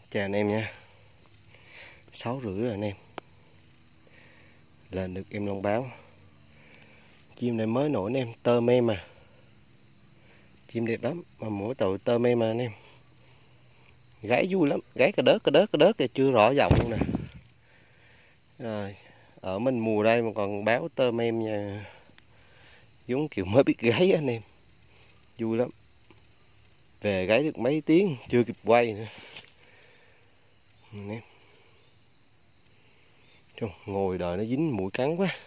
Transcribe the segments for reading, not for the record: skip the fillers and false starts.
Chào anh em nha. 6:30 rồi anh em. Lên được em long báo. Chim này mới nổi anh em, tơ me mà. Chim đẹp lắm, mà mỗi tội tơ me mà anh em. Gáy vui lắm, gáy cà đớt thì chưa rõ giọng luôn nè. Rồi, ở mình mùa đây mà còn báo tơ mem nha. Giống kiểu mới biết gáy anh em. Vui lắm. Về gáy được mấy tiếng chưa kịp quay nữa. Anh em. Trời, ngồi đợi nó dính mũi cắn quá.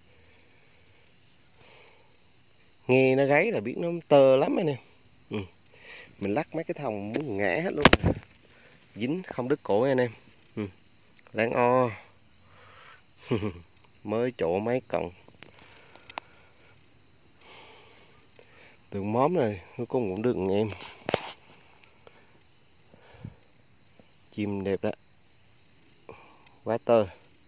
Nghe nó gáy là biết nó tơ lắm anh em. Mình lắc mấy cái thòng muốn ngã hết luôn. Dính không đứt cổ anh em. Đáng o. Mới chỗ mấy cọng. Từng móm này nó cũng được anh em. Chim đẹp đó. Quá tơ.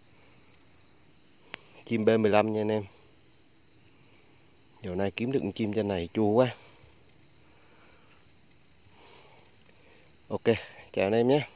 Chim B15 nha anh em. Giờ nay kiếm được chim trên này chua quá. Ok, chào anh em nhé.